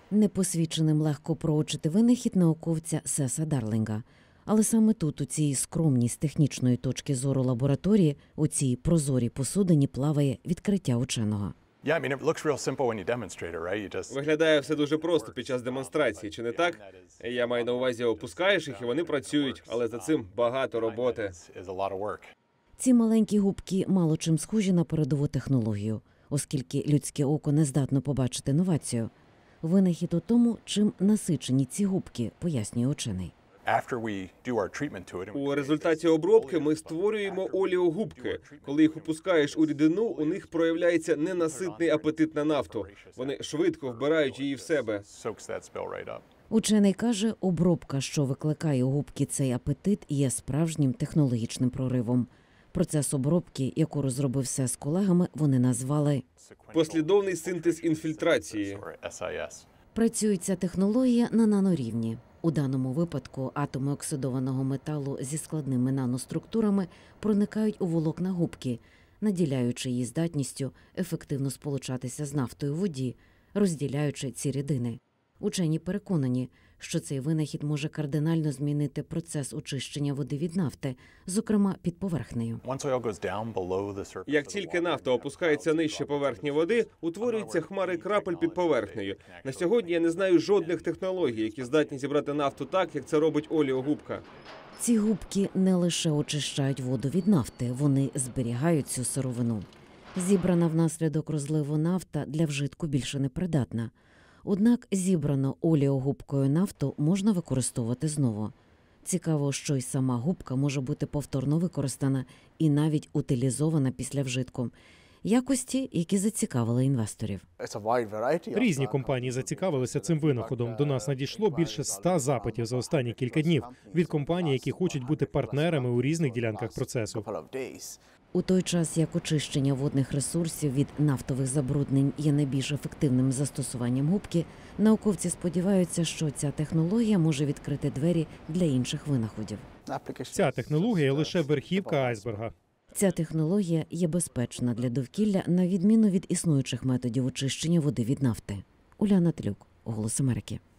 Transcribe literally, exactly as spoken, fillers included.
Непосвідченим легко проочити винахід науковця Сеса Дарлінга. Але саме тут, у цій скромній з технічної точки зору лабораторії, у цій прозорій посудині плаває відкриття ученого. Виглядає все дуже просто під час демонстрації, чи не так? Я маю на увазі, опускаєш їх і вони працюють, але за цим багато роботи. Ці маленькі губки мало чим схожі на передову технологію, оскільки людське око не здатно побачити новацію. Винахід у тому, чим насичені ці губки, пояснює учений. У результаті обробки ми створюємо оліогубки. Коли їх опускаєш у рідину, у них проявляється ненаситний апетит на нафту. Вони швидко вбирають її в себе. Учений каже, обробка, що викликає у губки цей апетит, є справжнім технологічним проривом. Процес обробки, яку розробив Сес з колегами, вони назвали послідовний синтез інфільтрації. Працює ця технологія на нанорівні. У даному випадку атоми оксидованого металу зі складними наноструктурами проникають у волокна губки, наділяючи її здатністю ефективно сполучатися з нафтою в воді, розділяючи ці рідини. Учені переконані, що цей винахід може кардинально змінити процес очищення води від нафти, зокрема під поверхнею. Як тільки нафта опускається нижче поверхні води, утворюються хмари крапель під поверхнею. На сьогодні я не знаю жодних технологій, які здатні зібрати нафту так, як це робить оліогубка. Ці губки не лише очищають воду від нафти, вони зберігають цю сировину. Зібрана внаслідок розливу нафта для вжитку більше не придатна. Однак зібрану оліогубкою нафту можна використовувати знову. Цікаво, що й сама губка може бути повторно використана і навіть утилізована після вжитку. Якості, які зацікавили інвесторів. Різні компанії зацікавилися цим винаходом. До нас надійшло більше ста запитів за останні кілька днів від компаній, які хочуть бути партнерами у різних ділянках процесу. У той час, як очищення водних ресурсів від нафтових забруднень є найбільш ефективним застосуванням губки, науковці сподіваються, що ця технологія може відкрити двері для інших винаходів. Ця технологія – лише верхівка айсберга. Ця технологія є безпечна для довкілля, на відміну від існуючих методів очищення води від нафти. Уляна Тлюк, «Голос Америки».